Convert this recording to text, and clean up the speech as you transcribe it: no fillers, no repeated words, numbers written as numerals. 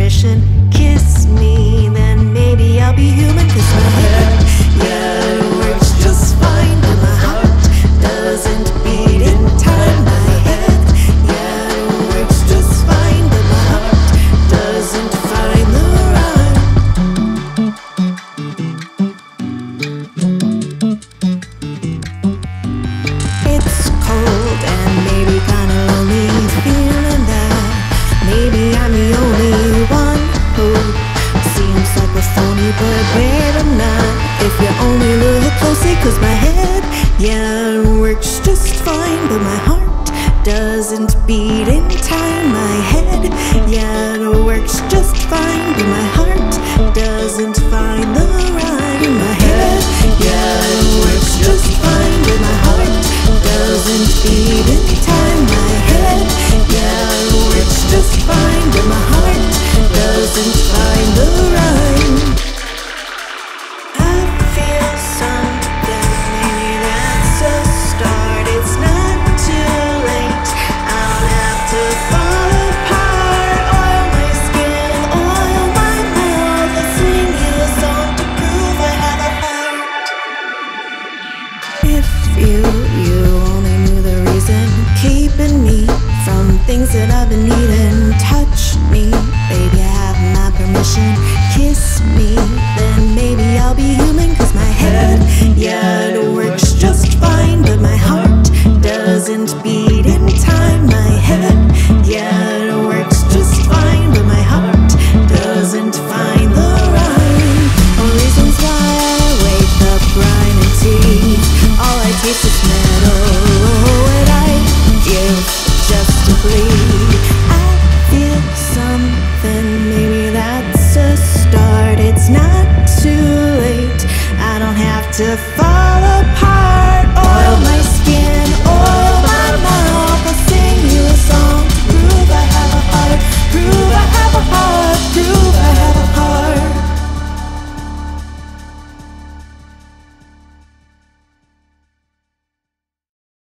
permission, kiss me, then maybe I'll be human. 'Cause my head, yeah, it works just fine, but my heart doesn't beat in time. My head, yeah, it works just fine, but my heart doesn't find the rhyme. It's cold and maybe kinda lonely, feeling that maybe I'm the only one who seems like a phony, but babe, I'm not. If you only look closely, 'cause my head, yeah, it works just fine, but my heart doesn't beat in time. My head, yeah, it works just fine, but my heart doesn't find the rhyme. My head, yeah, it works just fine, but my heart doesn't beat in time. My head, yeah, it works just fine, but my heart doesn't find the rhyme. I feel something, maybe that's a start. It's not too late, I don't have to fall apart. Oil my skin, oil my mouth, I'll sing you a song to prove I have a heart. If you only knew the reason keeping me from things that I've been needing. Touch me, baby, I have my permission, kiss me, then maybe I'll be human. 'Cause my head, yeah, it works just fine, but my heart doesn't beat in time. My head, yeah, it works just fine, but my heart doesn't find the rhyme. All reasons why I wake up grinding teeth, all I taste is metal, and I give just to bleed. I feel something, maybe that's a start. It's not too late, I don't have to fight.